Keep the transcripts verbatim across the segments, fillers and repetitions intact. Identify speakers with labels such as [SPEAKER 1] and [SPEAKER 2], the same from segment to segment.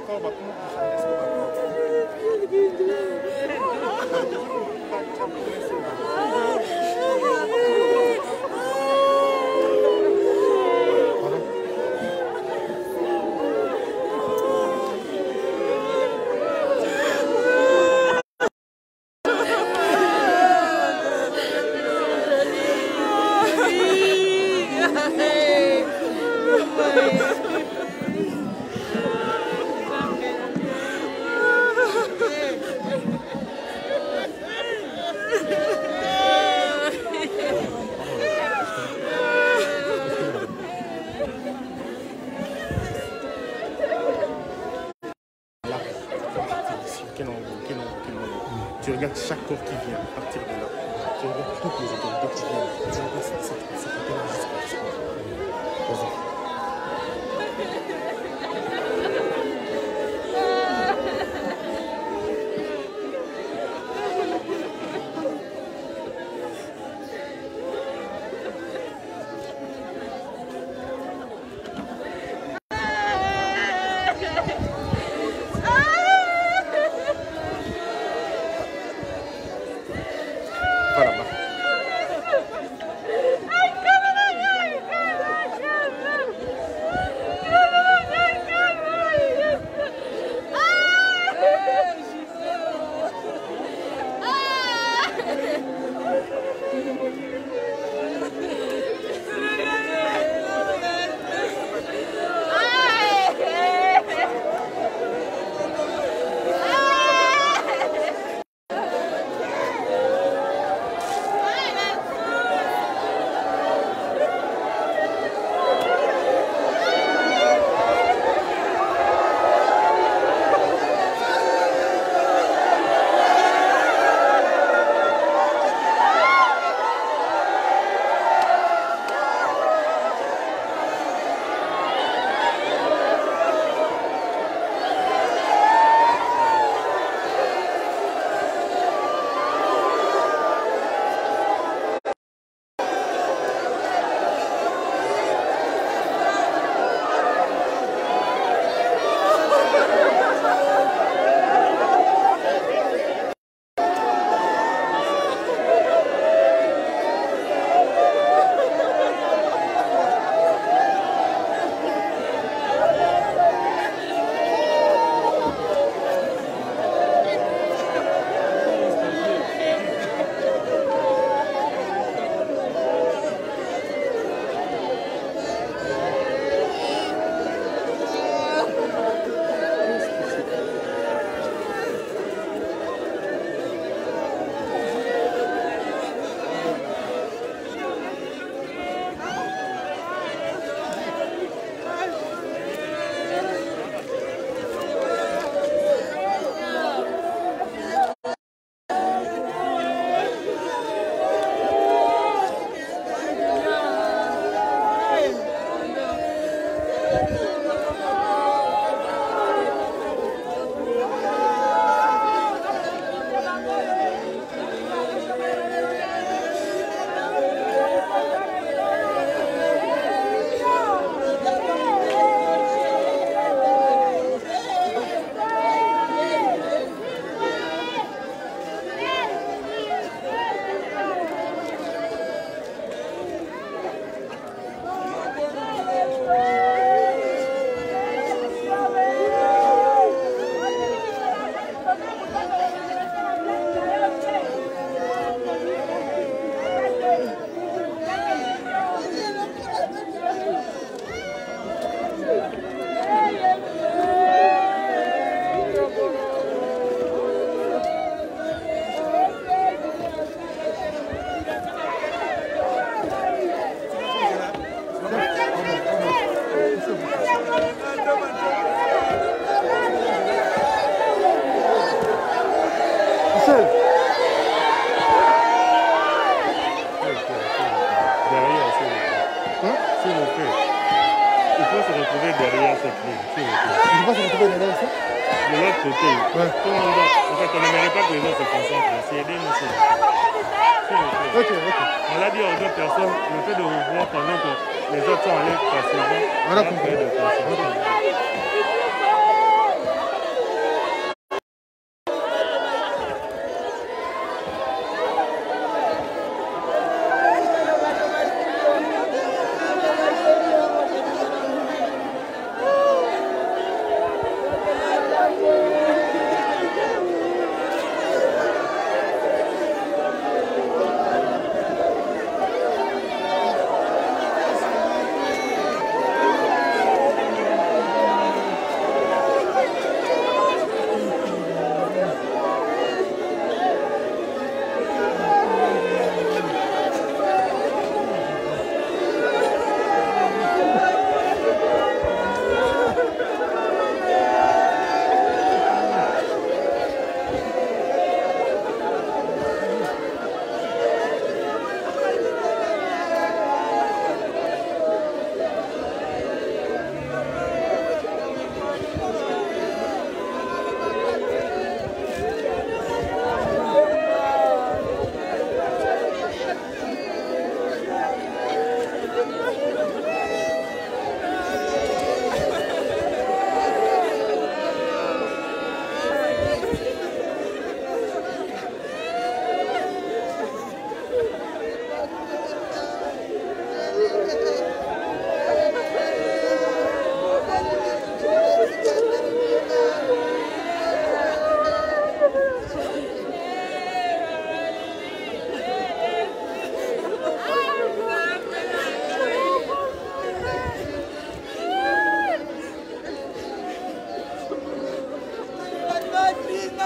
[SPEAKER 1] Tu regardes chaque corps qui vient à partir de là. Tu regardes toutes les autorités qui viennent. Tu regardes cette jusqu'à Vas-y.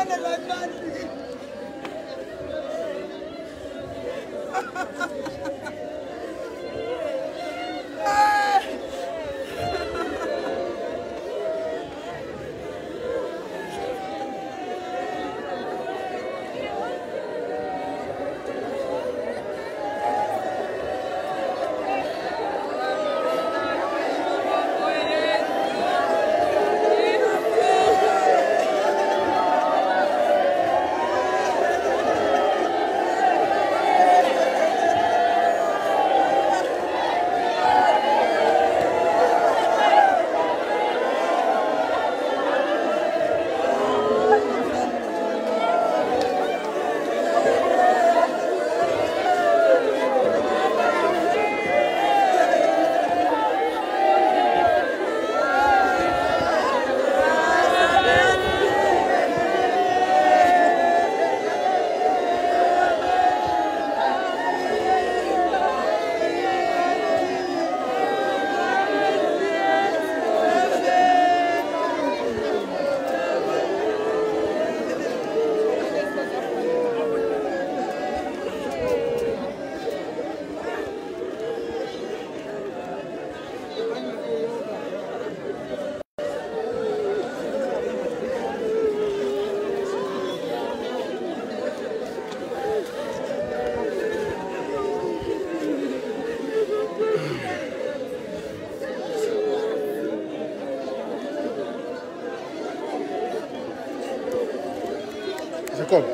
[SPEAKER 1] Jacob.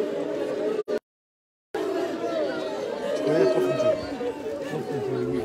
[SPEAKER 1] Tu connais le prof Joe? Prof Joe, oui.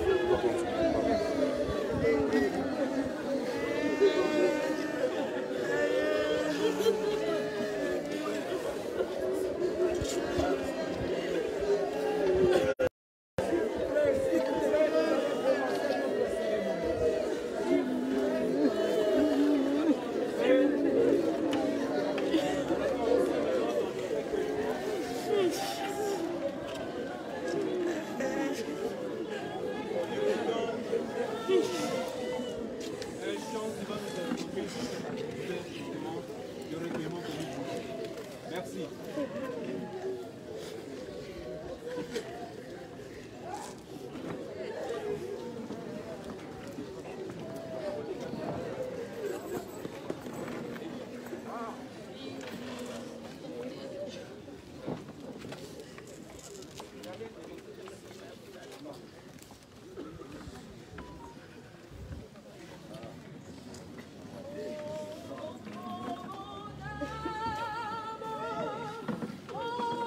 [SPEAKER 2] Merci.
[SPEAKER 3] Oh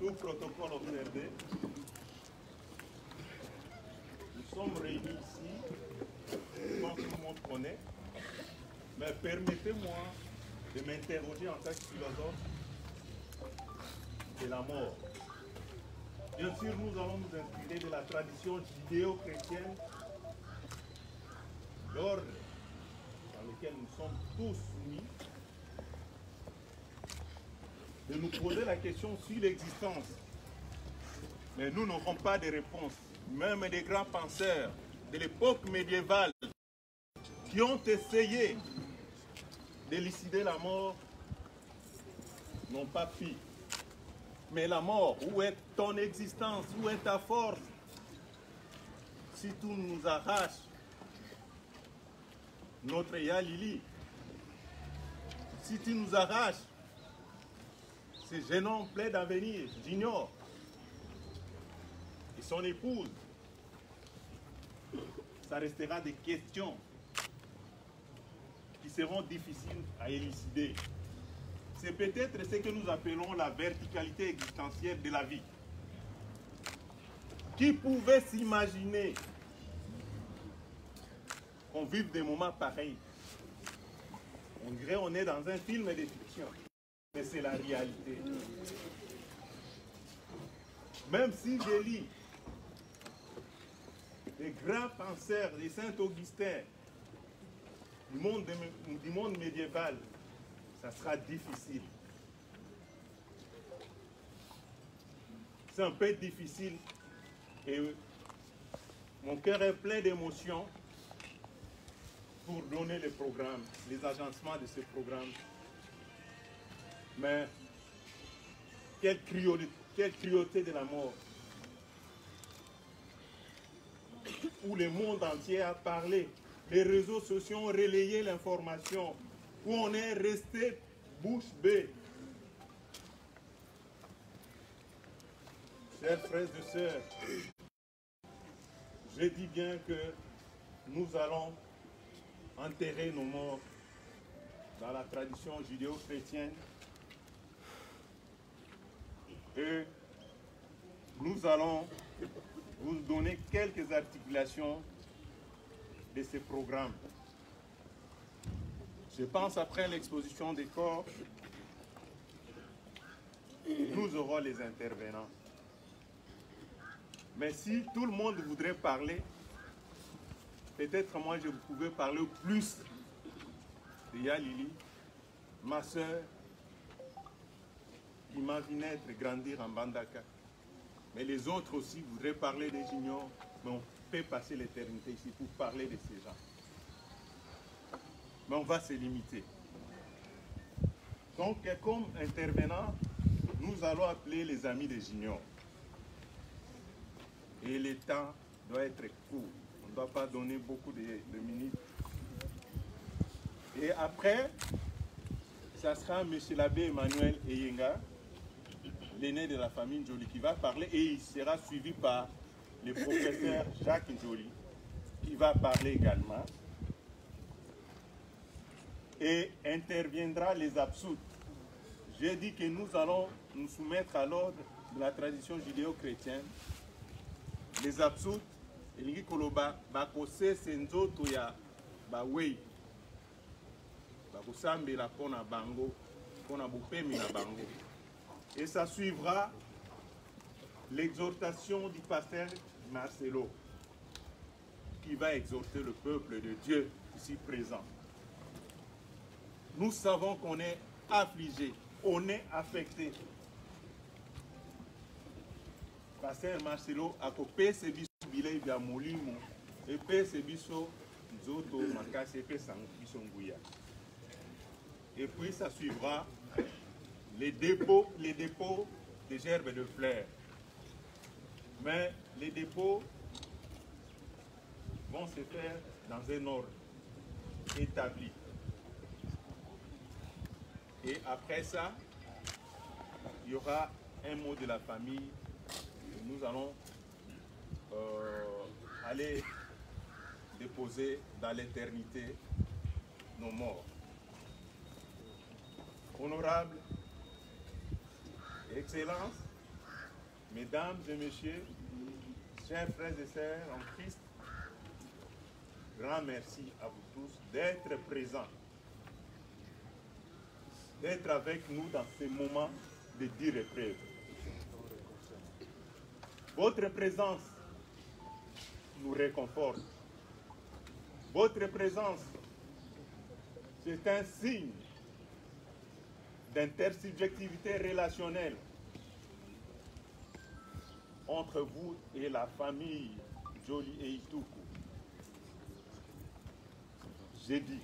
[SPEAKER 2] Tout protocole observé. Nous sommes réunis ici, je pense que tout le monde connaît, mais permettez-moi de m'interroger en tant que philosophe de la mort. Bien sûr, nous allons nous inspirer de la tradition judéo-chrétienne, l'ordre dans lequel nous sommes tous soumis, de nous poser la question sur l'existence. Mais nous n'aurons pas de réponse. Même des grands penseurs de l'époque médiévale qui ont essayé d'élucider la mort n'ont pas pu. Mais la mort, où est ton existence? Où est ta force? Si tout nous arrache notre Yalili, si tu nous arraches ce jeune homme plein d'avenir, j'ignore, et son épouse, ça restera des questions qui seront difficiles à élucider. C'est peut-être ce que nous appelons la verticalité existentielle de la vie. Qui pouvait s'imaginer qu'on vive des moments pareils? On dirait qu'on est dans un film de fiction, mais c'est la réalité. Même si je lis les grands penseurs, les Saint-Augustin du monde, du monde médiéval, ça sera difficile. C'est un peu difficile et mon cœur est plein d'émotions pour donner les programmes, les agencements de ces programmes. Mais quelle cruauté, quelle cruauté de la mort, où le monde entier a parlé, les réseaux sociaux ont relayé l'information, où on est resté bouche bée. Chers frères et sœurs, je dis bien que nous allons enterrer nos morts dans la tradition judéo-chrétienne et nous allons vous donner quelques articulations de ces programmes. Je pense après l'exposition des corps, nous aurons les intervenants. Mais si tout le monde voudrait parler, peut-être moi je pouvais parler plus de Yalili, ma soeur, qui m'a vu naître et grandir en Bandaka. Mais les autres aussi voudraient parler des juniors, mais on peut passer l'éternité ici pour parler de ces gens. Mais on va se limiter. Donc, comme intervenant, nous allons appeler les amis des juniors. Et le temps doit être court. On ne doit pas donner beaucoup de, de minutes. Et après, ça sera M. l'abbé Emmanuel Eyenga, l'aîné de la famille Njoli, qui va parler et il sera suivi par le professeur Jacques Njoli, qui va parler également. Et interviendra les absoutes. J'ai dit que nous allons nous soumettre à l'ordre de la tradition judéo-chrétienne. Les absoutes, elingi koloba bakose senzoto ya bawei bakosambela pona bango pona bopemi na bango. Et ça suivra l'exhortation du pasteur Marcelo, qui va exhorter le peuple de Dieu ici présent. Nous savons qu'on est affligé, on est affecté. Pasteur Marcelo a coupé ses biso bilei via molimo et pe ses biso zoto makasi et sang biso nguya. Et puis ça suivra les dépôts, les dépôts de gerbes de fleurs. Mais les dépôts vont se faire dans un ordre établi. Et après ça, il y aura un mot de la famille. Nous allons euh, aller déposer dans l'éternité nos morts. Honorable Excellence, Mesdames et messieurs, chers frères et sœurs en Christ, grand merci à vous tous d'être présents, d'être avec nous dans ces moments de dire épreuve. Votre présence nous réconforte. Votre présence, c'est un signe d'intersubjectivité relationnelle entre vous et la famille Joly et Ituku. J'ai dit.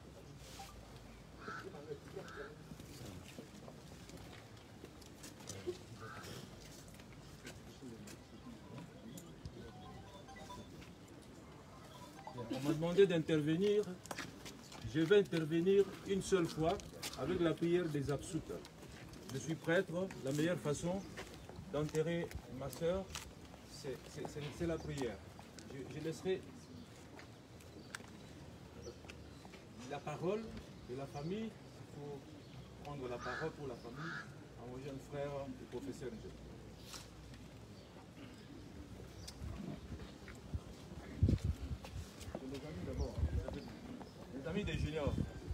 [SPEAKER 3] On m'a demandé d'intervenir. Je vais intervenir une seule fois avec la prière des absoutes. Je suis prêtre. La meilleure façon d'enterrer ma soeur, c'est la prière. Je, je laisserai la parole de la famille. Il faut prendre la parole pour la famille à mon jeune frère, le professeur. Les amis des juniors.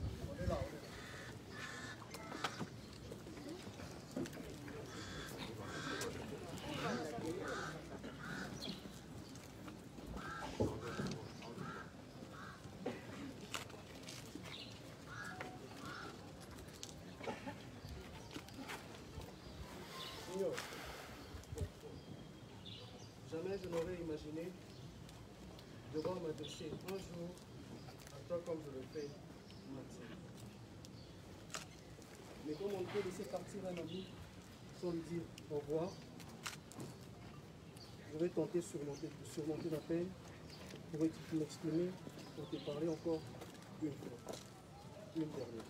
[SPEAKER 4] Jamais je n'aurais imaginé devoir m'adresser un jour à toi comme je le fais maintenant. Mais comme on ne peut laisser partir un ami sans lui dire au revoir, je vais tenter de surmonter, de surmonter la peine pour m'exprimer, pour te parler encore une fois, une dernière.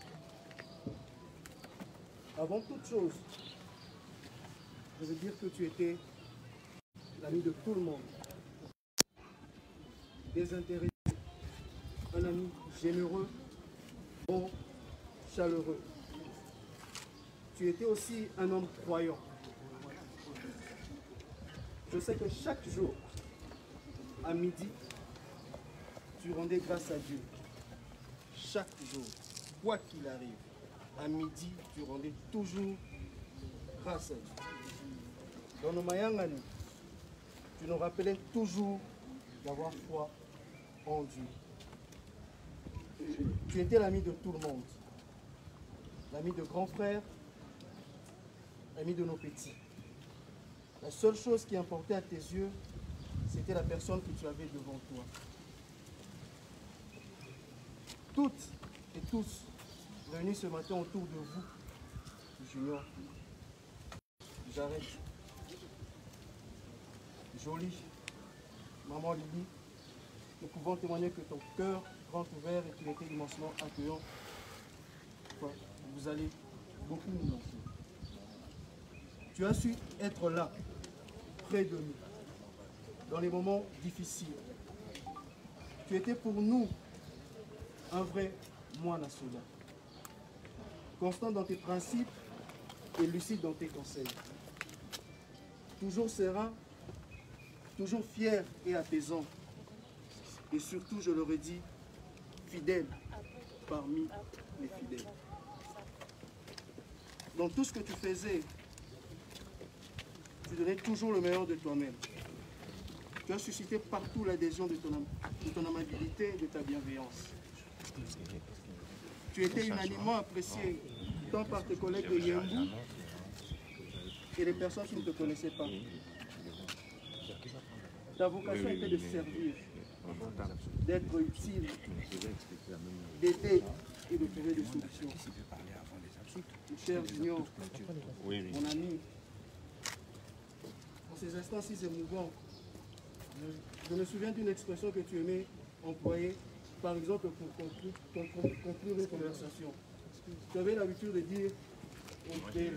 [SPEAKER 4] Avant toute chose, je veux dire que tu étais l'ami de tout le monde, désintéressé, un ami généreux, bon, chaleureux. Tu étais aussi un homme croyant. Je sais que chaque jour, à midi, tu rendais grâce à Dieu. Chaque jour, quoi qu'il arrive, à midi, tu rendais toujours grâce à Dieu. Dans nos Mayangani, tu nous rappelais toujours d'avoir foi en Dieu. Tu étais l'ami de tout le monde. L'ami de grands frères, l'ami de nos petits. La seule chose qui importait à tes yeux, c'était la personne que tu avais devant toi. Toutes et tous réunis ce matin autour de vous, Junior, Jared, Joly, maman Lily, nous pouvons témoigner que ton cœur grand ouvert et qu'il était immensement accueillant. Vous allez beaucoup nous manquer. Tu as su être là, près de nous, dans les moments difficiles. Tu étais pour nous un vrai moine national, constant dans tes principes et lucide dans tes conseils. Toujours serein, toujours fier et apaisant. Et surtout, je le redis, fidèle parmi les fidèles. Dans tout ce que tu faisais, tu donnais toujours le meilleur de toi-même. Tu as suscité partout l'adhésion de ton, de ton amabilité et de ta bienveillance. Tu étais unanimement apprécié tant par tes collègues de Yembu et les personnes qui ne te connaissaient pas. Ta vocation était de servir, d'être utile, d'aider et de trouver des solutions. Cher Junior, mon ami, en ces instants si émouvants, je me souviens d'une expression que tu aimais employer, par exemple pour conclure, pour conclure une conversation. Tu avais l'habitude de dire on fait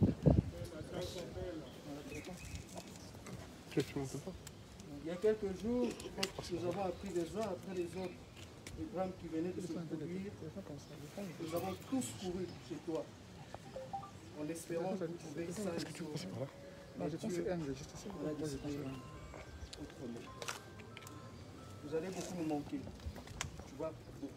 [SPEAKER 4] il y a quelques jours, quand nous avons appris les uns après les autres les drames qui venaient de se produire, nous avons tous couru chez toi en espérant trouver ça et chose.
[SPEAKER 1] Non, je pense que c'est un, juste ça.
[SPEAKER 4] On a
[SPEAKER 1] Moi, je pense
[SPEAKER 4] décidé
[SPEAKER 1] que c'est un.
[SPEAKER 4] autrement. Vous allez beaucoup me manquer. Tu vois, beaucoup.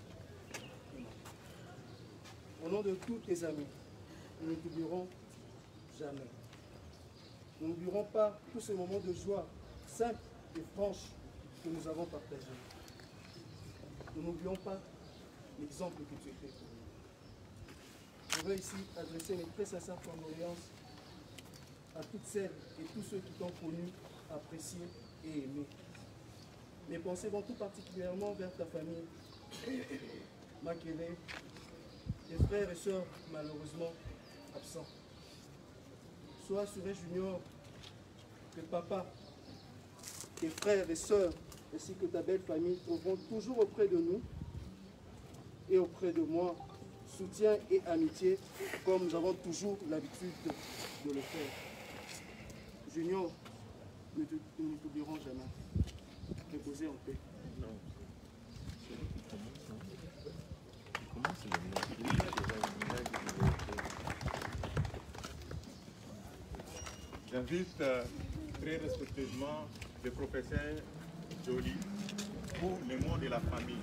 [SPEAKER 4] Au nom de tous tes amis, nous ne t'oublierons jamais. Nous n'oublierons pas tous ces moments de joie simple et franche que nous avons partagés. Nous n'oublions pas l'exemple que tu étais pour nous. Je veux ici adresser mes très sincères condoléances à toutes celles et tous ceux qui t'ont connu, apprécié et aimé. Mes pensées vont tout particulièrement vers ta famille, Makele, tes frères et sœurs malheureusement absents. Sois assuré, Junior, que papa, tes frères et sœurs, ainsi que ta belle famille trouveront toujours auprès de nous et auprès de moi soutien et amitié, comme nous avons toujours l'habitude de, de le faire. Junior, nous ne t'oublierons jamais. Reposez en paix.
[SPEAKER 2] Non. Comment c'est le nom? J'invite euh, très respectueusement le professeur Joly pour les mots de la famille.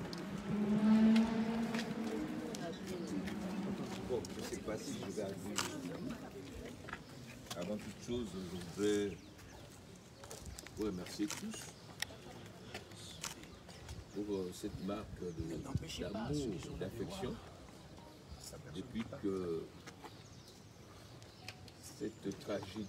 [SPEAKER 5] Bon, je ne sais pas si je vais arriver jusqu'à là. Avant toute chose, je voudrais vous remercier tous pour euh, cette marque d'amour, d'affection, depuis que cette tragédie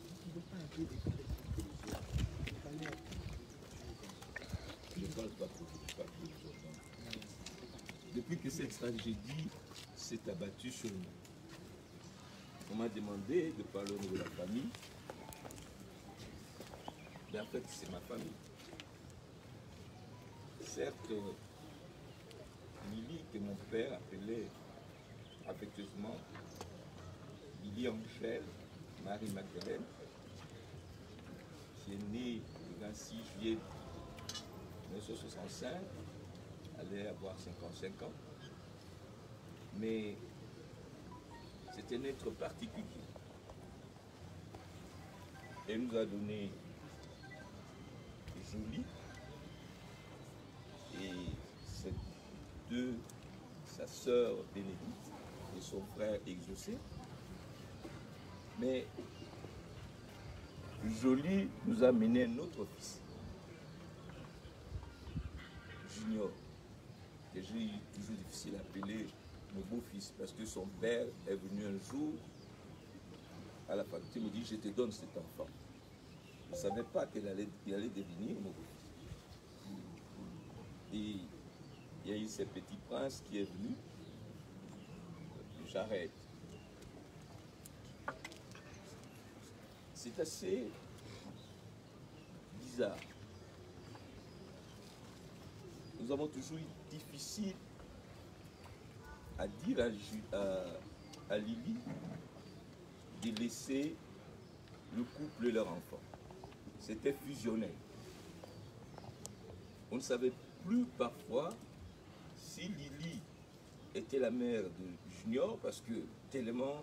[SPEAKER 5] je ne parle pas pour vous, pas pour vous. Depuis que cette tragédie s'est abattue sur nous, on m'a demandé de parler au niveau de la famille. Mais en fait, c'est ma famille. Certes, Lily, que mon père appelait affectueusement Lily Angèle Marie-Magdalène, qui est née le vingt-six juillet mille neuf cent soixante-cinq, allait avoir cinquante-cinq ans. Mais c'est un être particulier. Elle nous a donné Jolie et ses deux, sa sœur Bénédicte et son frère Exaucé. Mais Jolie nous a mené un autre fils, Junior, que j'ai eu toujours difficile à appeler mon beau-fils, parce que son père est venu un jour à la faculté, me dit, je te donne cet enfant. Je ne savais pas qu'il allait, qu'il allait devenir mon beau-fils. Et il y a eu ce petit prince qui est venu, j'arrête. C'est assez bizarre. Nous avons toujours eu difficile à dire à, à, à Lily de laisser le couple et leur enfant. C'était fusionnel. On ne savait plus parfois si Lily était la mère de Junior, parce que tellement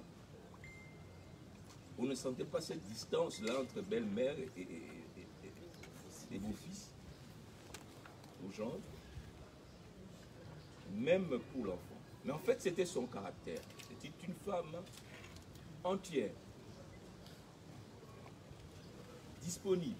[SPEAKER 5] on ne sentait pas cette distance-là entre belle-mère et, et, et, et, et beau-fils, au genre, même pour l'enfant. Mais en fait, c'était son caractère. C'était une femme entière, disponible,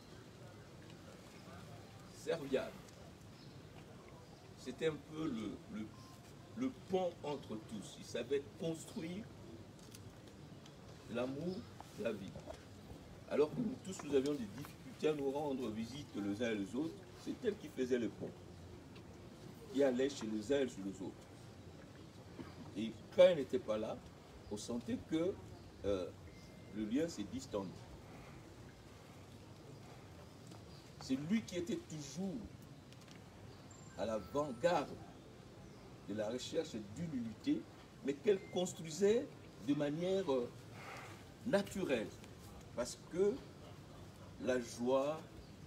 [SPEAKER 5] serviable. C'était un peu le, le, le pont entre tous. Il savait construire l'amour, la vie. Alors que nous tous, nous avions des difficultés à nous rendre visite les uns et les autres, c'est elle qui faisait le pont, qui allait chez les uns et chez les autres. Et quand elle n'était pas là, on sentait que euh, le lien s'est distendu. C'est lui qui était toujours à l'avant-garde de la recherche d'une unité, mais qu'elle construisait de manière euh, naturelle, parce que la joie,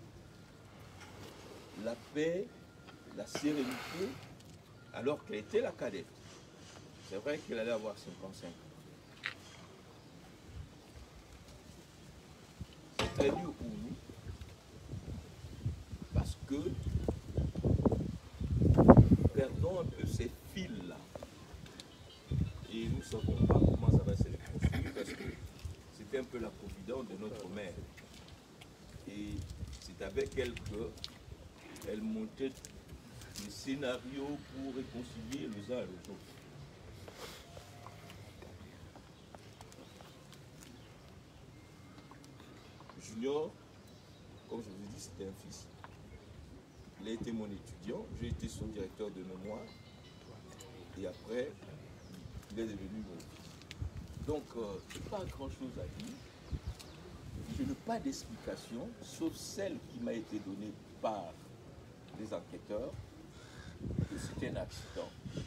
[SPEAKER 5] la paix, la sérénité, alors qu'elle était la cadette. C'est vrai qu'elle allait avoir cinquante-cinq ans. très dur pour nous parce que nous perdons un peu ces fils-là. Et nous ne savons pas comment ça va se reconstruire parce que c'était un peu la providence de notre mère. Et c'est avec elle qu'elle montait des scénarios pour réconcilier les uns et les autres. Junior, comme je vous ai dit, c'était un fils. Il a été mon étudiant, j'ai été son directeur de mémoire. Et après, il est devenu mon fils. Donc, euh, pas grand-chose à dire. Je n'ai pas d'explication, sauf celle qui m'a été donnée par les enquêteurs, que c'était un accident.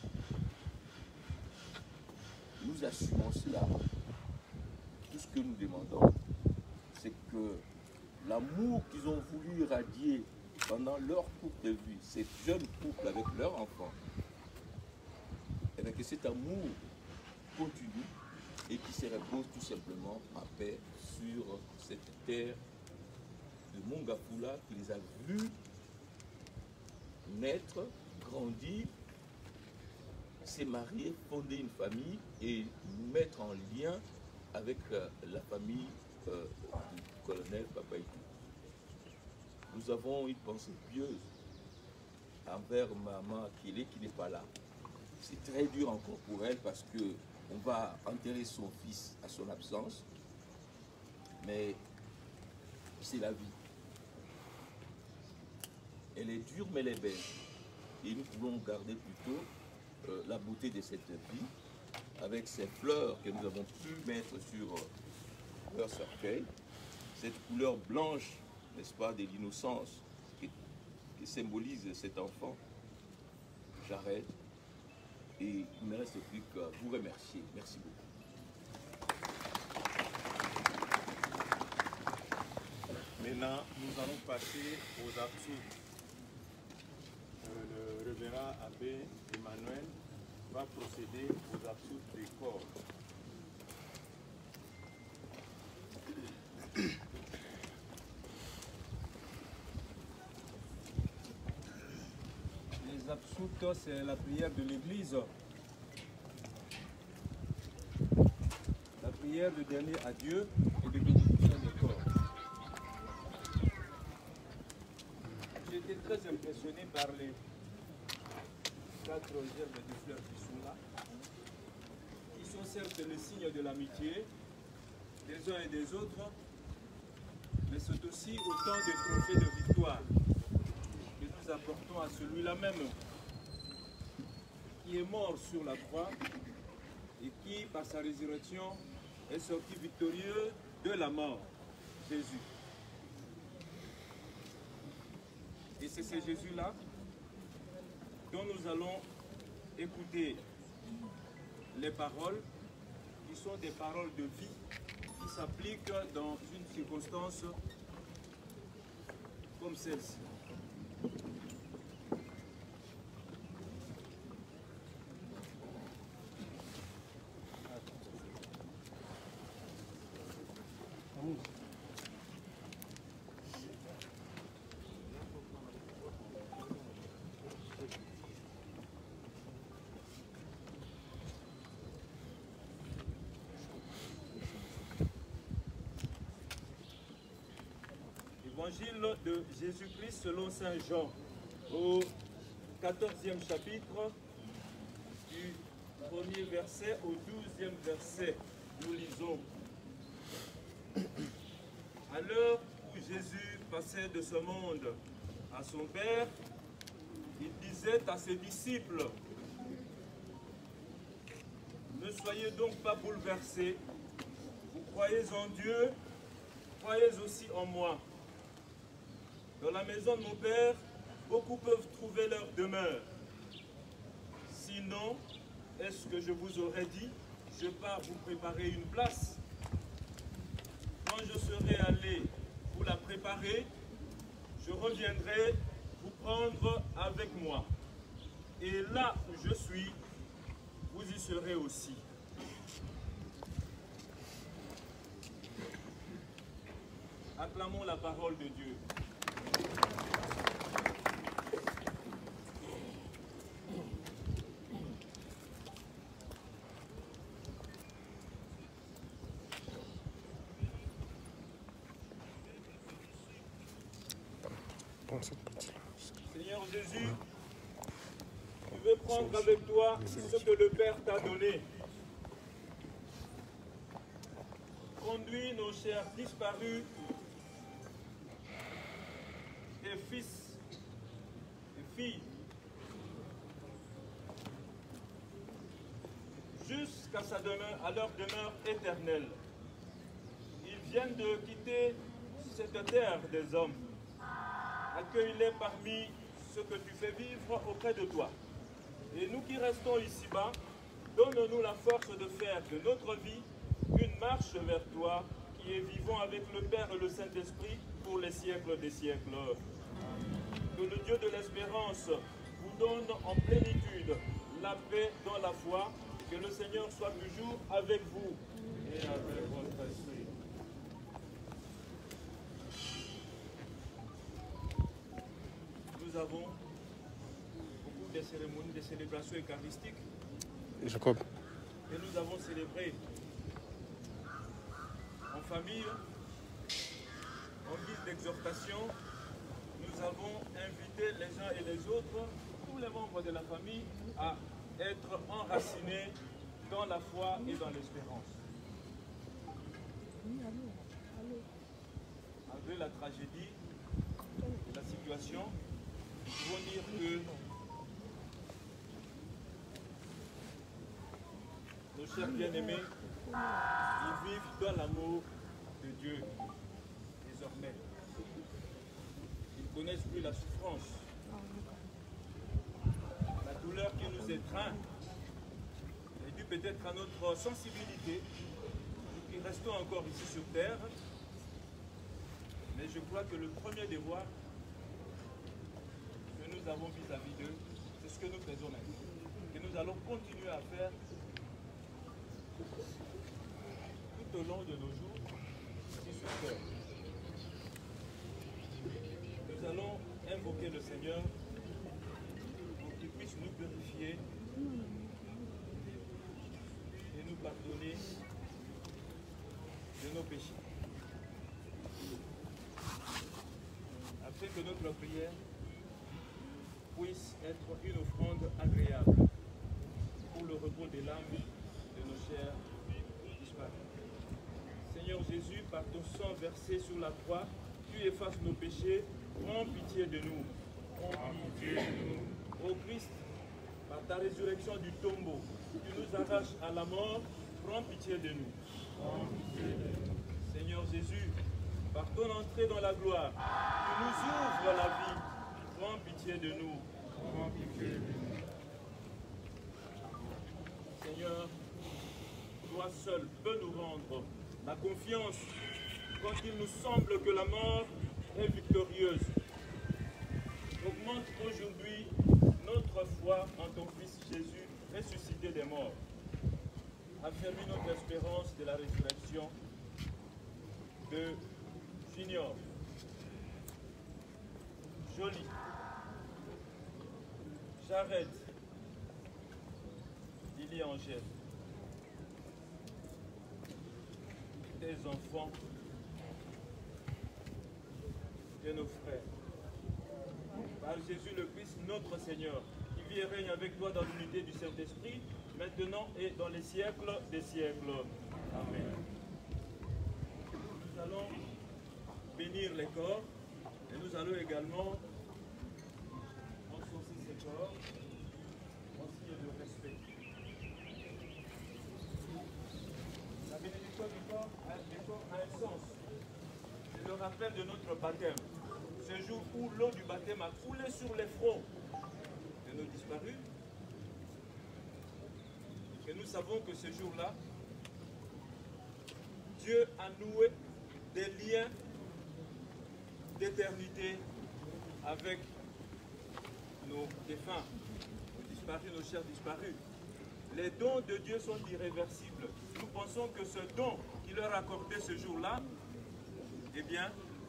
[SPEAKER 5] Nous assumons cela. Tout ce que nous demandons, c'est que l'amour qu'ils ont voulu irradier pendant leur courte vie, ces jeunes couples avec leurs enfants, et bien que cet amour continue et qui se repose tout simplement en paix sur cette terre de Mongafula qui les a vus naître, grandir, se marier, fonder une famille et nous mettre en lien avec euh, la famille euh, du colonel Papaïtou. Nous avons une pensée pieuse envers maman Akile qui n'est pas là. C'est très dur encore pour elle parce que on va enterrer son fils à son absence, mais c'est la vie. Elle est dure mais elle est belle. Et nous pouvons garder plutôt euh, la beauté de cette vie avec ces fleurs que nous avons pu mettre sur euh, leur cercueil, cette couleur blanche, n'est-ce pas, de l'innocence qui, qui symbolise cet enfant. J'arrête et il ne me reste plus qu'à vous remercier. Merci beaucoup.
[SPEAKER 2] Maintenant, nous allons passer aux absous. Euh, le révérend abbé Emmanuel va procéder aux absous des corps.
[SPEAKER 3] Les absoutes, c'est la prière de l'Église. La prière de dernier adieu et de bénédiction des corps. J'ai été très impressionné par les quatre gerbes de fleurs qui sont là, qui sont certes le signe de l'amitié des uns et des autres, mais c'est aussi autant de trophées de victoire que nous apportons à celui-là même qui est mort sur la croix et qui, par sa résurrection, est sorti victorieux de la mort, Jésus. Et c'est ce Jésus-là dont nous allons écouter les paroles qui sont des paroles de vie qui s'appliquent dans une circonstance comme celle-ci. Évangile de Jésus-Christ selon saint Jean, au quatorzième chapitre, du premier verset au douzième verset, nous lisons. À l'heure où Jésus passait de ce monde à son Père, il disait à ses disciples, « Ne soyez donc pas bouleversés, vous croyez en Dieu, croyez aussi en moi. Dans la maison de mon Père, beaucoup peuvent trouver leur demeure. Sinon, est-ce que je vous aurais dit, je pars vous préparer une place? Quand je serai allé vous la préparer, je reviendrai vous prendre avec moi. Et là où je suis, vous y serez aussi. » Acclamons la parole de Dieu. Seigneur Jésus, tu veux prendre avec toi ce que le Père t'a donné. Conduis nos chers disparus, tes fils et filles, jusqu'à sa demeure, à leur demeure éternelle. Ils viennent de quitter cette terre des hommes. Accueille-les parmi ceux que tu fais vivre auprès de toi. Et nous qui restons ici-bas, donne-nous la force de faire de notre vie une marche vers toi, qui est vivant avec le Père et le Saint-Esprit pour les siècles des siècles. Que le Dieu de l'espérance vous donne en plénitude la paix dans la foi. Que le Seigneur soit toujours avec vous et avec votre esprit. Nous avons beaucoup de cérémonies, de célébrations eucharistiques.
[SPEAKER 1] Jacob.
[SPEAKER 3] Et nous avons célébré en famille, en guise d'exhortation. Nous avons invité les uns et les autres, tous les membres de la famille, à être enracinés dans la foi et dans l'espérance. Malgré la tragédie, la situation, nous pouvons dire que nos chers bien-aimés, ils vivent dans l'amour de Dieu désormais. Ils ne connaissent plus la souffrance, la douleur qui nous étreint est due peut-être à notre sensibilité, nous qui restons encore ici sur terre. Mais je crois que le premier devoir que nous avons vis-à-vis d'eux, c'est ce que nous faisons maintenant, que nous allons continuer à faire tout au long de nos jours ici sur terre. Nous allons invoquer le Seigneur pour qu'il puisse nous purifier et nous pardonner de nos péchés. Afin que notre prière puisse être une offrande agréable pour le repos des l'âme de nos chers disparus. Seigneur Jésus, par ton sang versé sur la croix, tu effaces nos péchés, prends pitié de nous. Prends pitié de nous. Ô Christ, par ta résurrection du tombeau, tu nous arraches à la mort, prends pitié de nous. Prends pitié de nous. Seigneur Jésus, par ton entrée dans la gloire, tu nous ouvres la vie, prends pitié de nous. Prends pitié de nous. Seigneur, toi seul peux nous rendre la confiance quand il nous semble que la mort est victorieuse. Augmente aujourd'hui notre foi en ton Fils Jésus, ressuscité des morts. Affermis notre espérance de la résurrection de Junior, Jolie, Jared, Lily Angèle, tes enfants, de nos frères. Par Jésus le Christ, notre Seigneur, qui vit et règne avec toi dans l'unité du Saint-Esprit, maintenant et dans les siècles des siècles. Amen. Nous allons bénir les corps et nous allons également encenser ces corps en signe de respect. La bénédiction du corps a, du corps a un sens. C'est le rappel de notre baptême. Ce jour où l'eau du baptême a coulé sur les fronts de nos disparus. Et nous savons que ce jour-là, Dieu a noué des liens d'éternité avec nos défunts, nos disparus, nos chers disparus. Les dons de Dieu sont irréversibles. Nous pensons que ce don qu'il leur a accordé ce jour-là, eh bien,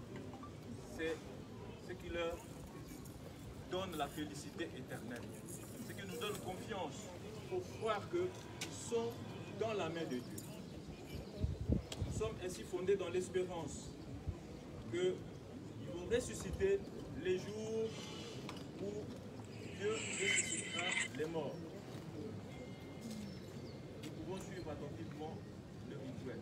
[SPEAKER 3] c'est ce qui leur donne la félicité éternelle. Ce qui nous donne confiance pour croire qu'ils sont dans la main de Dieu. Nous sommes ainsi fondés dans l'espérance qu'ils vont ressusciter les jours où Dieu ressuscitera les morts. Nous pouvons suivre attentivement le rituel.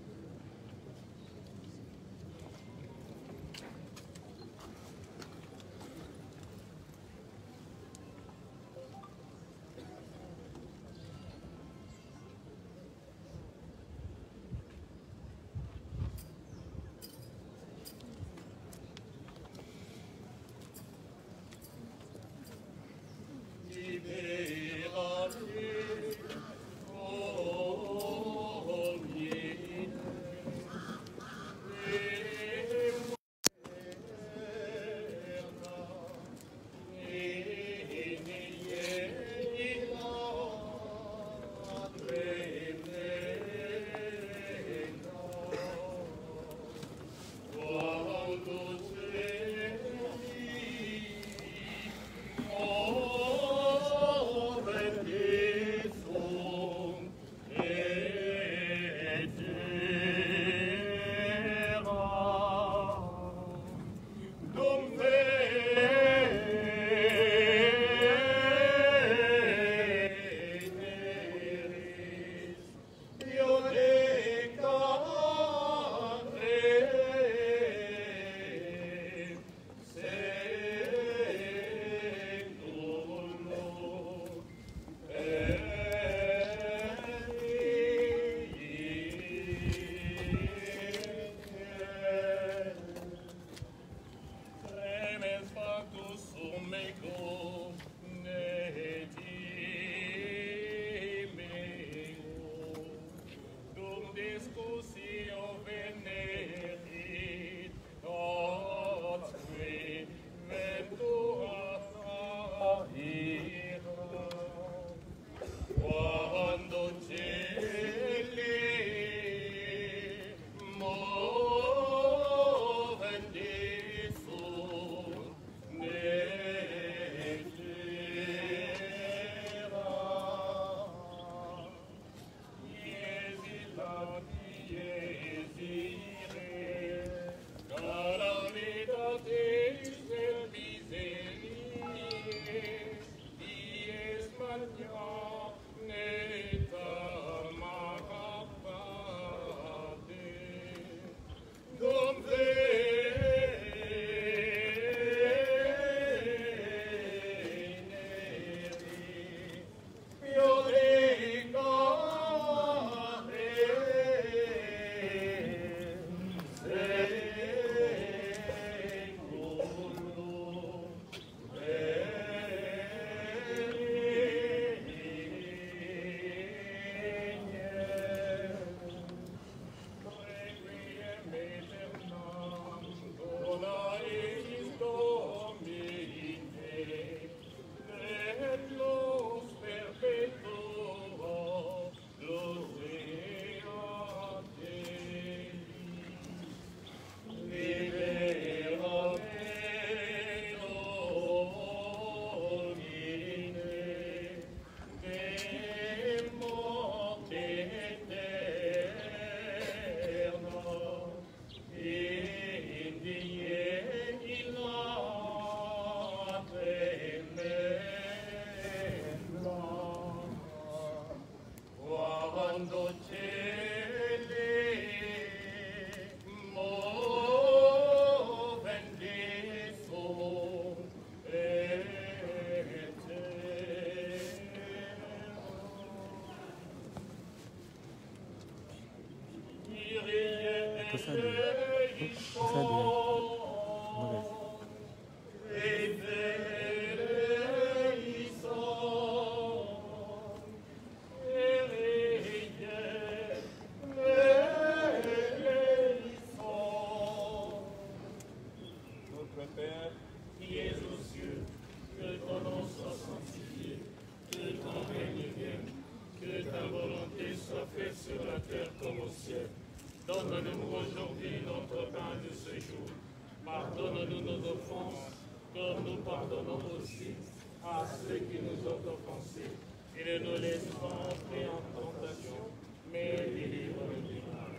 [SPEAKER 6] Donne-nous aujourd'hui notre pain de ce jour. Pardonne-nous nos offenses, comme nous pardonnons aussi à ceux qui nous ont offensés. Et ne nous laisse pas entrer en tentation, mais délivre-nous du mal.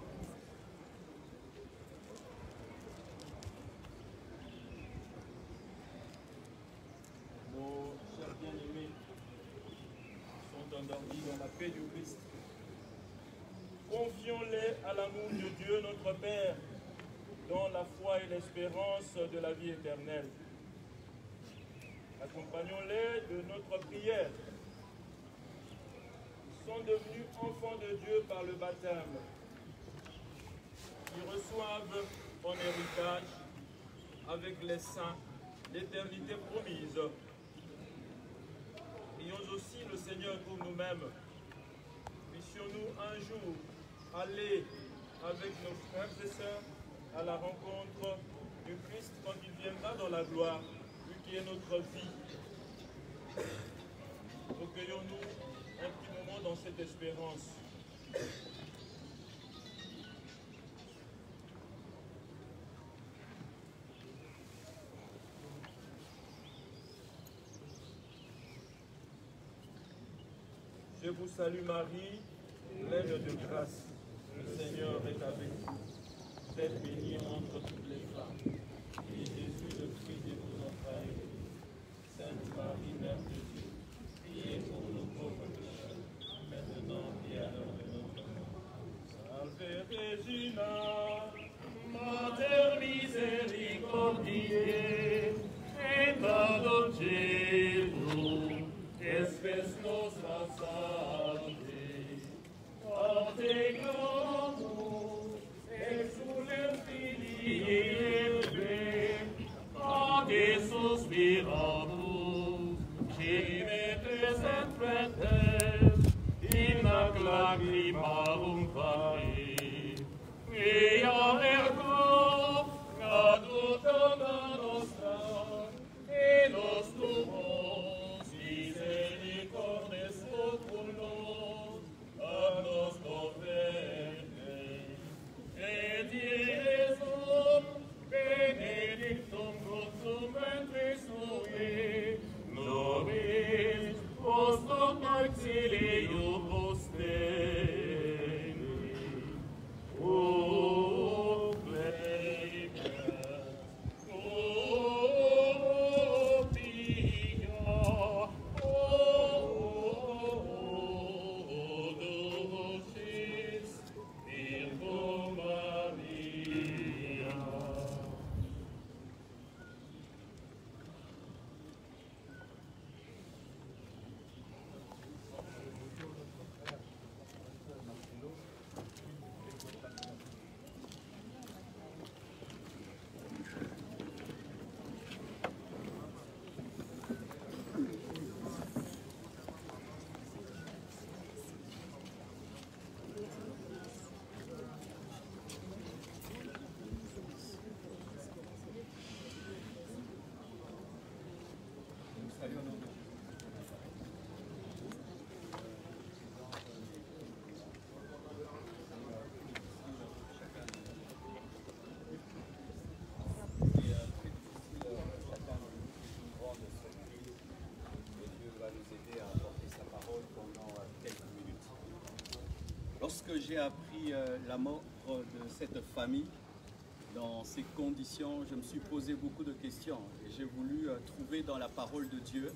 [SPEAKER 3] Nos chers bien-aimés sont endormis dans la paix du Christ. Confions-les à l'amour de Dieu notre Père, dans la foi et l'espérance de la vie éternelle. Accompagnons-les de notre prière. Ils sont devenus enfants de Dieu par le baptême. Ils reçoivent en héritage, avec les saints, l'éternité promise. Prions aussi le Seigneur pour nous-mêmes. Puissions-nous un jour aller avec nos frères et sœurs à la rencontre du Christ quand il viendra dans la gloire, lui qui est notre vie. Recueillons-nous un petit moment dans cette espérance. Je vous salue Marie, pleine de grâce. Le Seigneur est avec vous. Vous êtes bénie entre toutes les femmes. Et Jésus, le fruit de vos entrailles, Sainte Marie, Mère de Dieu, priez pour nous pauvres pécheurs, maintenant et à l'heure de notre mort. Salve Regina, Mater misericordiae, et adoptevum, espes nostra salve. Ategamus, exulem Filii ate suspiramus, cimetes et pretes, in ac lacrimarum fare, ea ergo, caduta nostra, e los tuos misericordes oculos, a nos governe, et Iesum benedictum fructum ventris tui, nobis post hoc exilio posteri. O clemens, o pia, o dulcis Virgo Maria.
[SPEAKER 7] Lorsque j'ai appris euh, la mort de cette famille, dans ces conditions, je me suis posé beaucoup de questions et j'ai voulu euh, trouver dans la parole de Dieu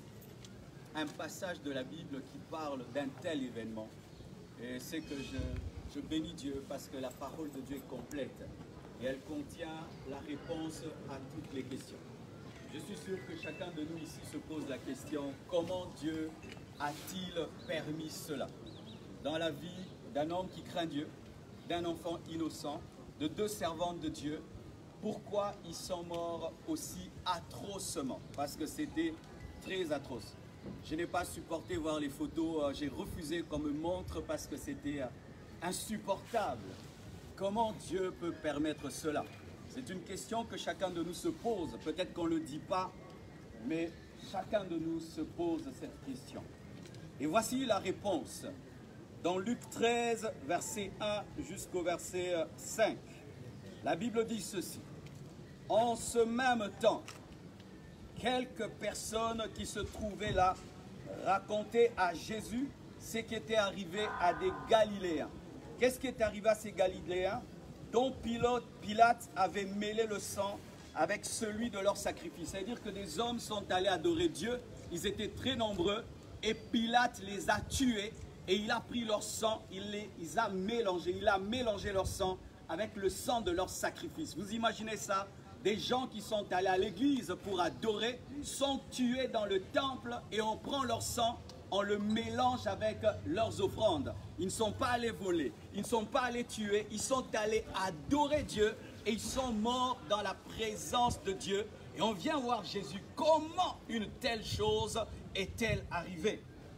[SPEAKER 7] un passage de la Bible qui parle d'un tel événement. Et c'est que je, je bénis Dieu parce que la parole de Dieu est complète et elle contient la réponse à toutes les questions. Je suis sûr que chacun de nous ici se pose la question, comment Dieu a-t-il permis cela dans la vie d'un homme qui craint Dieu, d'un enfant innocent, de deux servantes de Dieu? Pourquoi ils sont morts aussi atrocement? Parce que c'était très atroce. Je n'ai pas supporté voir les photos, j'ai refusé qu'on me montre parce que c'était insupportable. Comment Dieu peut permettre cela? C'est une question que chacun de nous se pose. Peut-être qu'on ne le dit pas, mais chacun de nous se pose cette question. Et voici la réponse. Dans Luc treize, verset un jusqu'au verset cinq, la Bible dit ceci. En ce même temps, quelques personnes qui se trouvaient là racontaient à Jésus ce qui était arrivé à des Galiléens. Qu'est-ce qui est arrivé à ces Galiléens dont Pilate avait mêlé le sang avec celui de leur sacrifice? C'est-à-dire que des hommes sont allés adorer Dieu, ils étaient très nombreux, et Pilate les a tués, et il a pris leur sang, il les il a mélangé, il a mélangé leur sang avec le sang de leur sacrifice. Vous imaginez ça? Des gens qui sont allés à l'église pour adorer sont tués dans le temple et on prend leur sang, on le mélange avec leurs offrandes. Ils ne sont pas allés voler, ils ne sont pas allés tuer, ils sont allés adorer Dieu et ils sont morts dans la présence de Dieu. Et on vient voir Jésus, comment une telle chose est-elle arrivée?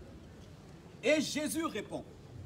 [SPEAKER 7] Et Jésus répond,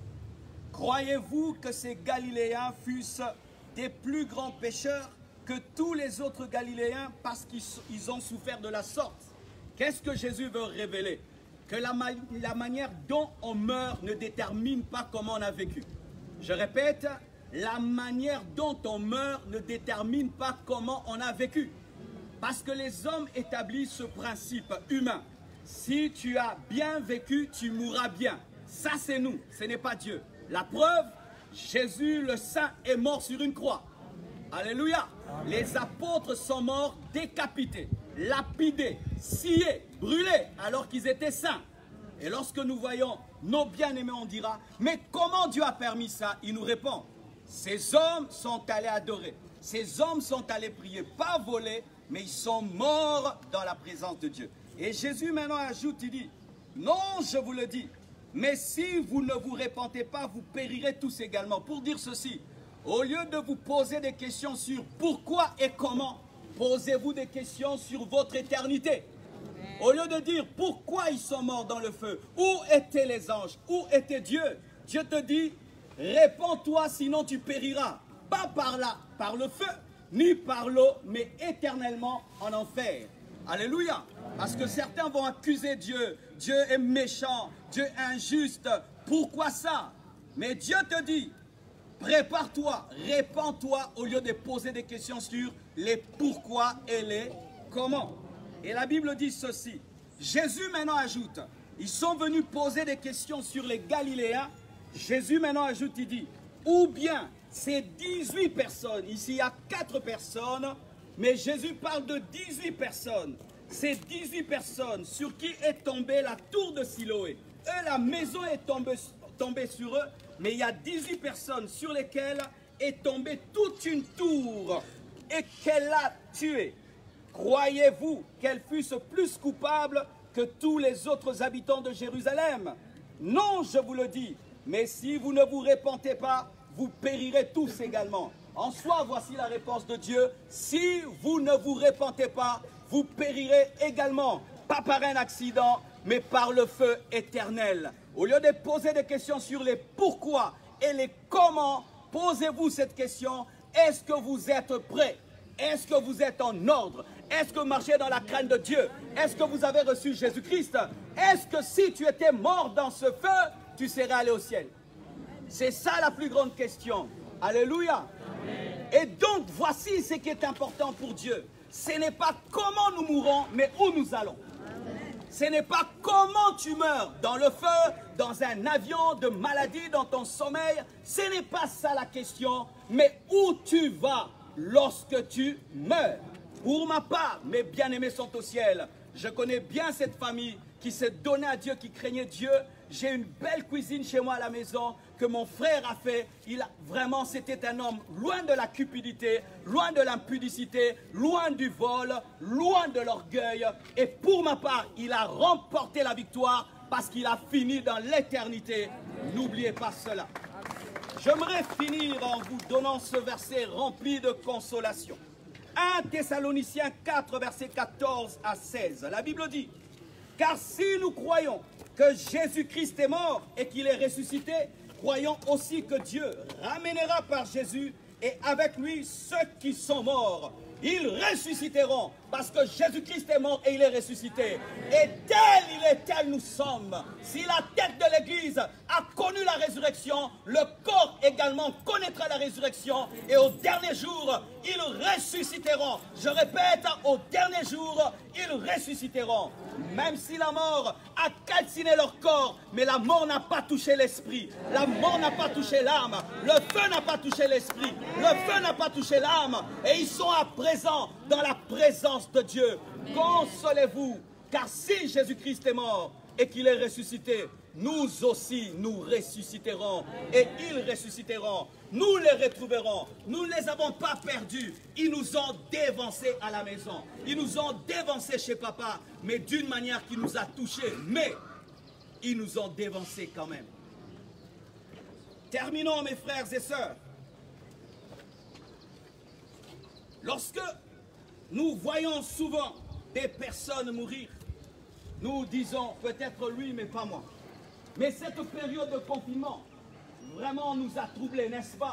[SPEAKER 7] croyez-vous que ces Galiléens fussent des plus grands pécheurs que tous les autres Galiléens parce qu'ils ont souffert de la sorte? Qu'est-ce que Jésus veut révéler? Que la, ma la manière dont on meurt ne détermine pas comment on a vécu. Je répète, la manière dont on meurt ne détermine pas comment on a vécu. Parce que les hommes établissent ce principe humain. Si tu as bien vécu, tu mourras bien. Ça, c'est nous, ce n'est pas Dieu. La preuve, Jésus le Saint est mort sur une croix. Alléluia. Les apôtres sont morts décapités, lapidés, sciés, brûlés, alors qu'ils étaient saints. Et lorsque nous voyons nos bien-aimés, on dira, mais comment Dieu a permis ça? Il nous répond, ces hommes sont allés adorer, ces hommes sont allés prier, pas voler, mais ils sont morts dans la présence de Dieu. Et Jésus maintenant ajoute, il dit, non, je vous le dis, mais si vous ne vous repentez pas, vous périrez tous également. Pour dire ceci, au lieu de vous poser des questions sur pourquoi et comment, posez-vous des questions sur votre éternité. Au lieu de dire pourquoi ils sont morts dans le feu, où étaient les anges, où était Dieu, Dieu te dit, réponds-toi sinon tu périras. Pas par là, par le feu, ni par l'eau, mais éternellement en enfer. Alléluia. Parce que certains vont accuser Dieu. Dieu est méchant, Dieu est injuste. Pourquoi ça? Mais Dieu te dit, prépare-toi, répands-toi au lieu de poser des questions sur les pourquoi et les comment. Et la Bible dit ceci. Jésus maintenant ajoute, ils sont venus poser des questions sur les Galiléens. Jésus maintenant ajoute, il dit, ou bien ces dix-huit personnes, ici il y a quatre personnes, mais Jésus parle de dix-huit personnes. Ces dix-huit personnes sur qui est tombée la tour de Siloé. Eux, la maison est tombée, tombée sur eux, mais il y a dix-huit personnes sur lesquelles est tombée toute une tour et qu'elle a tué. Croyez-vous qu'elles fussent plus coupables que tous les autres habitants de Jérusalem? Non, je vous le dis, mais si vous ne vous repentez pas, vous périrez tous également. En soi, voici la réponse de Dieu. Si vous ne vous repentez pas, vous périrez également. Pas par un accident, mais par le feu éternel. Au lieu de poser des questions sur les pourquoi et les comment, posez-vous cette question. Est-ce que vous êtes prêts? Est-ce que vous êtes en ordre? Est-ce que vous marchez dans la crainte de Dieu? Est-ce que vous avez reçu Jésus-Christ? Est-ce que si tu étais mort dans ce feu, tu serais allé au ciel? C'est ça la plus grande question. Alléluia. Amen. Et donc, voici ce qui est important pour Dieu. Ce n'est pas comment nous mourrons, mais où nous allons. Amen. Ce n'est pas comment tu meurs, dans le feu, dans un avion, de maladie, dans ton sommeil. Ce n'est pas ça la question, mais où tu vas lorsque tu meurs. Pour ma part, mes bien-aimés sont au ciel. Je connais bien cette famille qui s'est donnée à Dieu, qui craignait Dieu. J'ai une belle cuisine chez moi à la maison que mon frère a fait. Il a, vraiment, c'était un homme loin de la cupidité, loin de l'impudicité, loin du vol, loin de l'orgueil. Et pour ma part, il a remporté la victoire parce qu'il a fini dans l'éternité. N'oubliez pas cela. J'aimerais finir en vous donnant ce verset rempli de consolation. un Thessaloniciens quatre, versets quatorze à seize. La Bible dit, « Car si nous croyons que Jésus-Christ est mort et qu'il est ressuscité, croyons aussi que Dieu ramènera par Jésus et avec lui ceux qui sont morts. Ils ressusciteront Parce que Jésus-Christ est mort et il est ressuscité. Et tel il est, tel nous sommes. Si la tête de l'Église a connu la résurrection, le corps également connaîtra la résurrection. Et au dernier jour, ils ressusciteront. Je répète, au dernier jour, ils ressusciteront. Même si la mort a calciné leur corps, mais la mort n'a pas touché l'esprit. La mort n'a pas touché l'âme. Le feu n'a pas touché l'esprit. Le feu n'a pas touché l'âme. Et ils sont à présent dans la présence de Dieu. Consolez-vous, car si Jésus-Christ est mort et qu'il est ressuscité, nous aussi nous ressusciterons et ils ressusciteront. Nous les retrouverons. Nous ne les avons pas perdus. Ils nous ont dévancés à la maison. Ils nous ont dévancés chez papa, mais d'une manière qui nous a touchés. Mais ils nous ont dévancés quand même. Terminons, mes frères et sœurs. Lorsque nous voyons souvent des personnes mourir, nous disons peut-être lui, mais pas moi. Mais cette période de confinement vraiment nous a troublés, n'est-ce pas?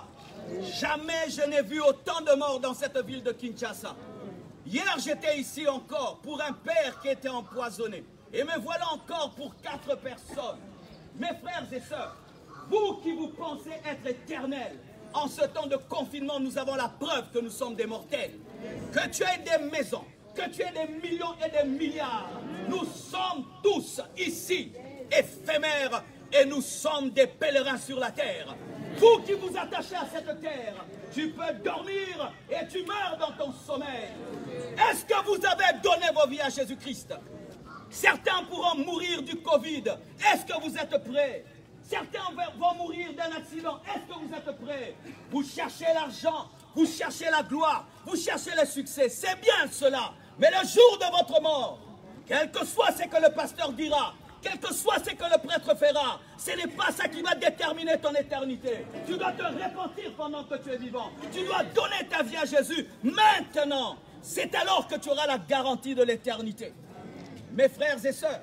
[SPEAKER 7] Jamais je n'ai vu autant de morts dans cette ville de Kinshasa. Hier, j'étais ici encore pour un père qui était empoisonné. Et me voilà encore pour quatre personnes. Mes frères et sœurs, vous qui vous pensez être éternels, en ce temps de confinement, nous avons la preuve que nous sommes des mortels. Que tu aies des maisons, que tu aies des millions et des milliards, nous sommes tous ici éphémères et nous sommes des pèlerins sur la terre. Vous qui vous attachez à cette terre, tu peux dormir et tu meurs dans ton sommeil. Est-ce que vous avez donné vos vies à Jésus-Christ? Certains pourront mourir du Covid. Est-ce que vous êtes prêts? Certains vont mourir d'un accident. Est-ce que vous êtes prêts? Vous cherchez l'argent, vous cherchez la gloire, vous cherchez le succès. C'est bien cela. Mais le jour de votre mort, quel que soit ce que le pasteur dira, quel que soit ce que le prêtre fera, ce n'est pas ça qui va déterminer ton éternité. Tu dois te repentir pendant que tu es vivant. Tu dois donner ta vie à Jésus maintenant. C'est alors que tu auras la garantie de l'éternité. Mes frères et sœurs,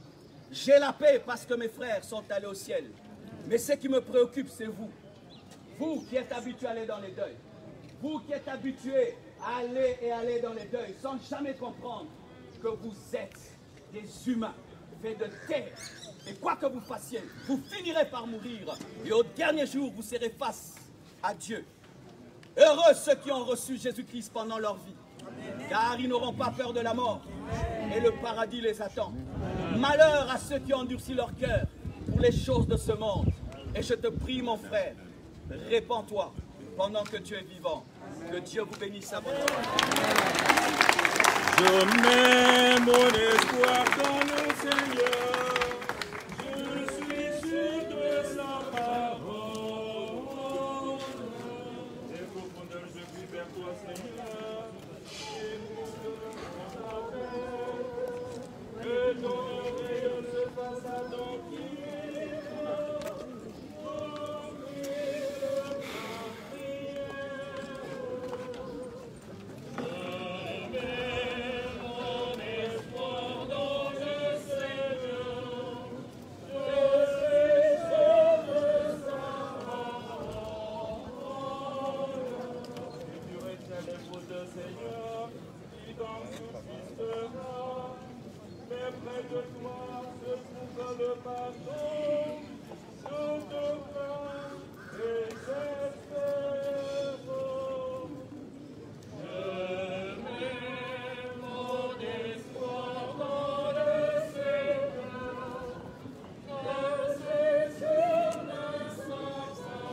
[SPEAKER 7] j'ai la paix parce que mes frères sont allés au ciel. Mais ce qui me préoccupe, c'est vous. Vous qui êtes habitués à aller dans les deuils. Vous qui êtes habitués à aller et aller dans les deuils sans jamais comprendre que vous êtes des humains faits de terre. Et quoi que vous fassiez, vous finirez par mourir. Et au dernier jour, vous serez face à Dieu. Heureux ceux qui ont reçu Jésus-Christ pendant leur vie. Car ils n'auront pas peur de la mort. Et le paradis les attend. Malheur à ceux qui ont endurci leur cœur pour les choses de ce monde. Et je te prie, mon frère, répands-toi pendant que tu es vivant. Que Dieu vous bénisse abondamment.
[SPEAKER 3] Je mets mon espoir dans le Seigneur. Je suis sûr de sa parole. Et profondeur, je prie vers toi, Seigneur. Que ton oreille se fasse attentive. Seigneur, qui dans subsistera, mais près de toi se trouve le pardon, je te crains et j'espère. Je mets mon espoir dans le Seigneur, car c'est sur l'instant.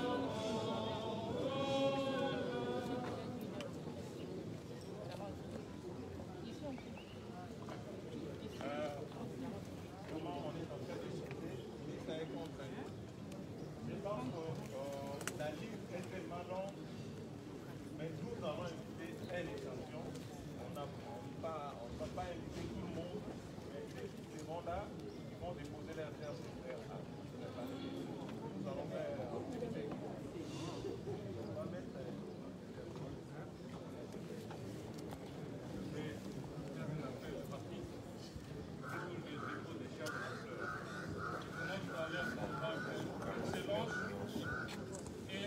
[SPEAKER 2] La liste est tellement longue, mais nous avons invité un échantillon. On ne va pas inviter tout le monde, mais ceux qui seront là, ils vont déposer leurs terres sur terre. Nous allons faire activité. On va mettre.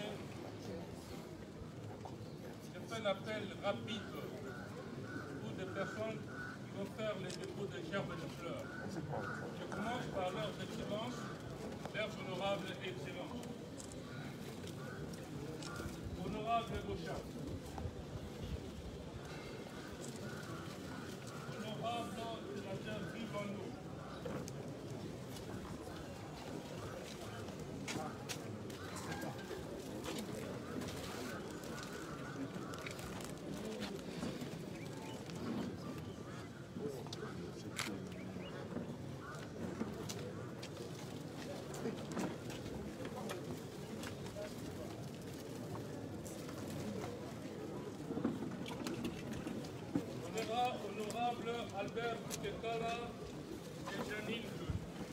[SPEAKER 3] Un appel rapide pour des
[SPEAKER 6] personnes qui vont faire les dépôts de gerbes de fleurs. Je commence par leurs excellences, leurs honorables excellences. Honorable Gauchat, honorable sénateur Vivano, honorable Albert Bouketala et Janine Bleu.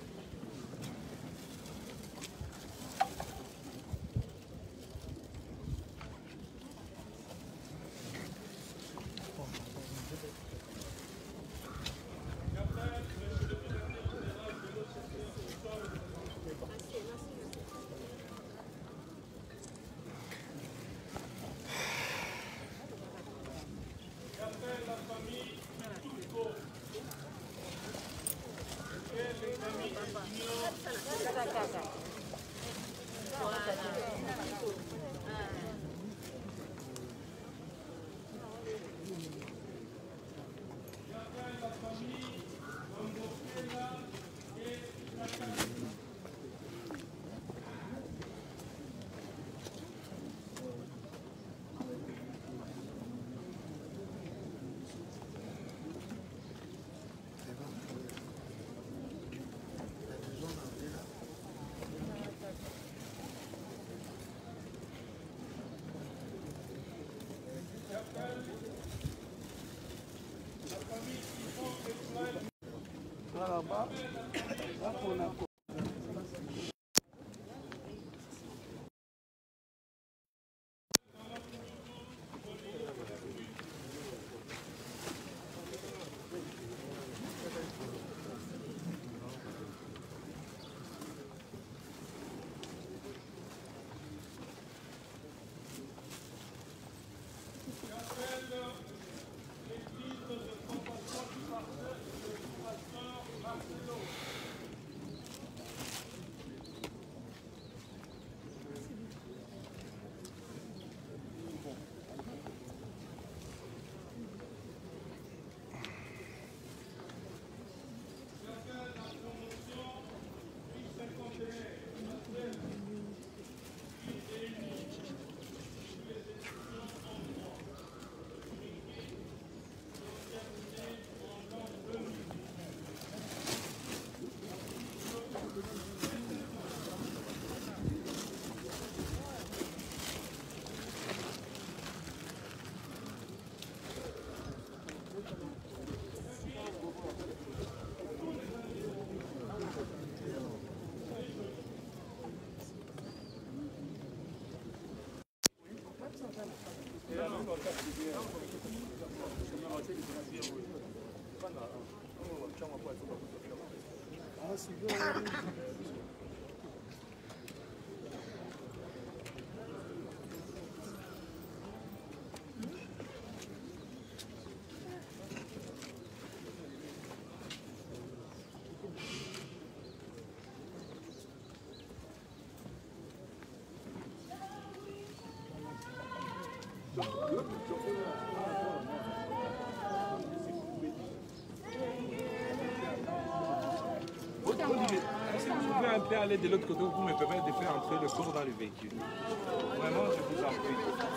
[SPEAKER 3] Si vous pouvez un peu aller de l'autre côté, vous me permettez de faire entrer le corps dans le véhicule. Vraiment, je vous en prie.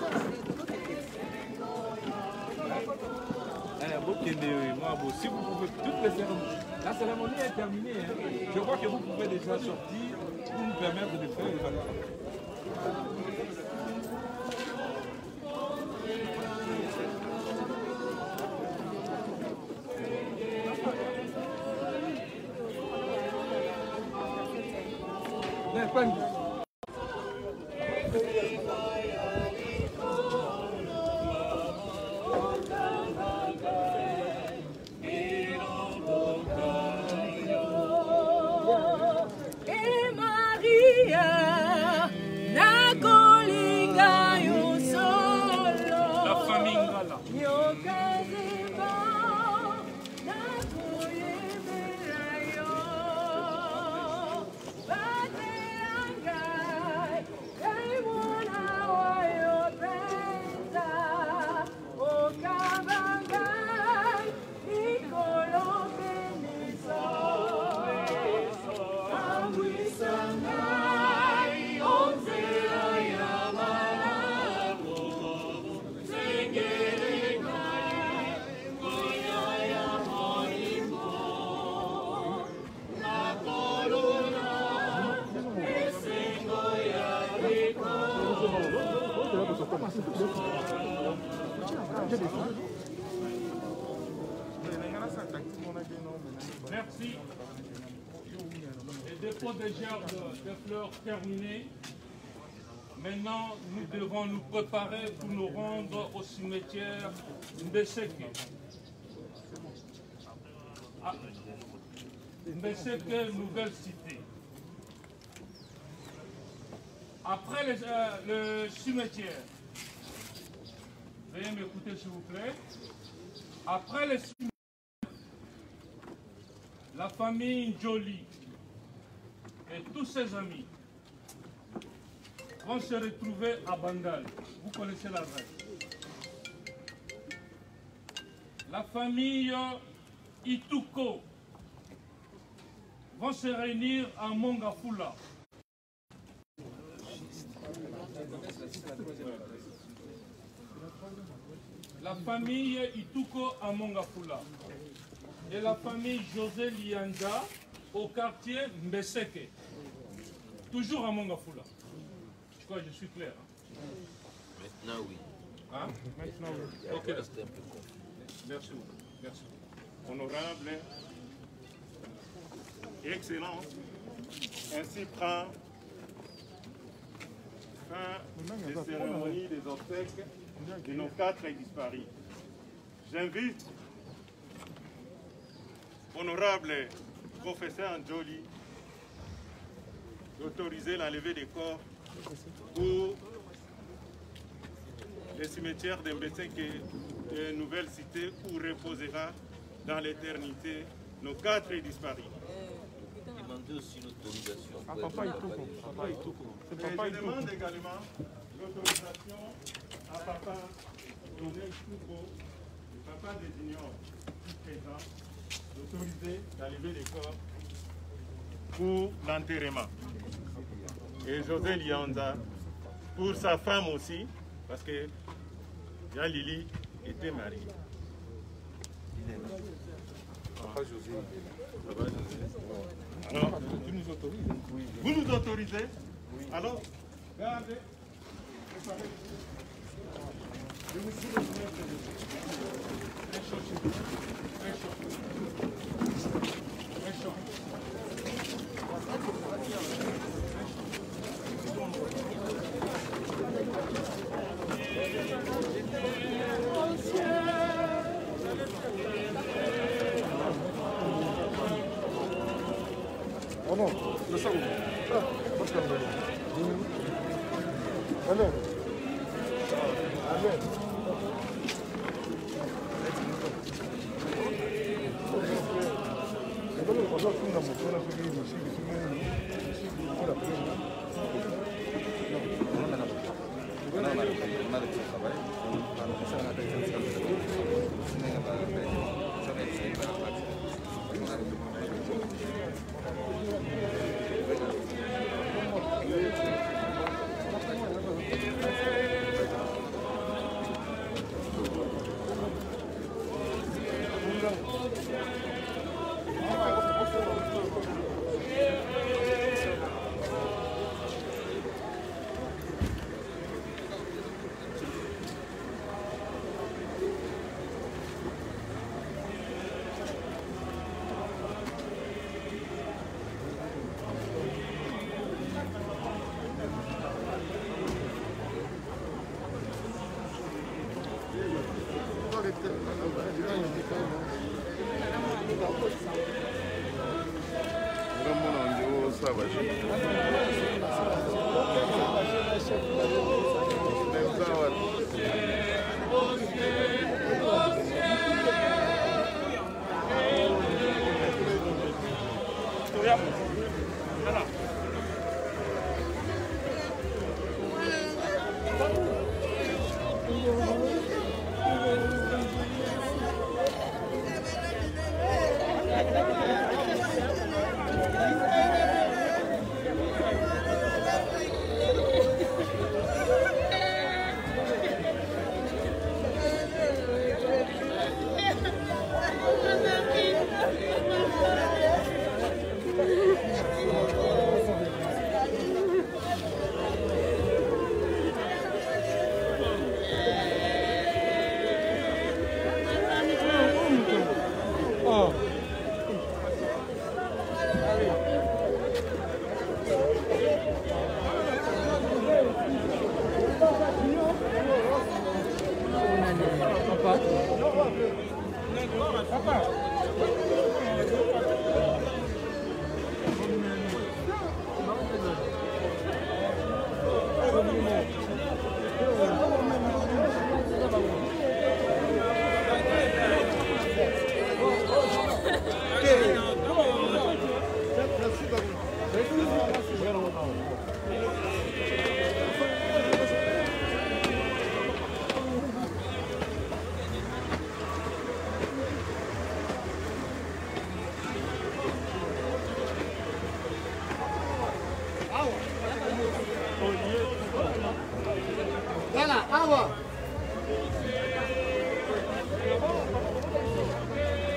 [SPEAKER 3] Si vous pouvez, toutes les cérémonies, la cérémonie est terminée. Hein. Je crois que vous pouvez déjà sortir pour nous permettre de faire l'évaluation.
[SPEAKER 6] La famille Ngala. Merci. Les dépôts des gerbes de fleurs terminés. Maintenant, nous devons nous préparer pour nous rendre au cimetière Mbeseke. Ah, Mbeseke, nouvelle cité. Après les, euh, le cimetière, veuillez m'écouter s'il vous plaît. Après le cimetière, la famille Jolie et tous ses amis vont se retrouver à Bandal. Vous connaissez l'adresse. La famille Ituko vont se réunir à Mongafula. La famille Ituko à Mongafula. Et la famille José Lianda au quartier Mbeseke. Toujours à Mongafula. Je crois que je suis clair. Hein?
[SPEAKER 5] Maintenant, oui.
[SPEAKER 6] Hein? Maintenant, oui. Ok. Merci beaucoup. Merci.
[SPEAKER 2] Honorable et excellent, ainsi prend fin des cérémonies des obsèques de nos quatre disparus. J'invite honorable professeur Njoli d'autoriser l'enlevée des corps pour le cimetière d'Mbeseke, une nouvelle cité où reposera dans l'éternité nos quatre disparus.
[SPEAKER 5] Demandez aussi l'autorisation.
[SPEAKER 1] Ah, papa Itoko. Papa Itoko. C'est papa
[SPEAKER 2] Et je
[SPEAKER 1] Itoko.
[SPEAKER 2] demande également l'autorisation à papa Donel Itoko, le papa des juniors, ici présent, d'autoriser l'enlevée des corps pour l'enterrement. Et José Lianda pour sa femme aussi, parce que Jean Lili était marié.
[SPEAKER 1] Papa José.
[SPEAKER 2] Alors,
[SPEAKER 1] Tu nous autorises? Oui.
[SPEAKER 2] vous nous autorisez? Alors, gardez. Préparez. Je vous suis le
[SPEAKER 6] Très chaud, s'il vous plaît. Très chaud. Très chaud.
[SPEAKER 1] Oh non, le sang. Ah, parce que Allez. Allez.
[SPEAKER 8] Thank you.
[SPEAKER 4] Voilà, awa.